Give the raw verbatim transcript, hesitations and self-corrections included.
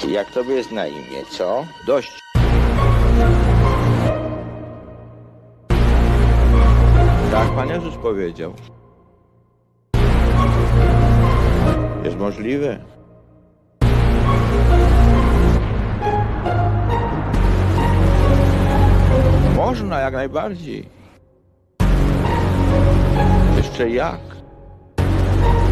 Jak tobie jest na imię, co? Dość. Tak Pan Jezus powiedział. Jest możliwe. Można, jak najbardziej. Jeszcze jak.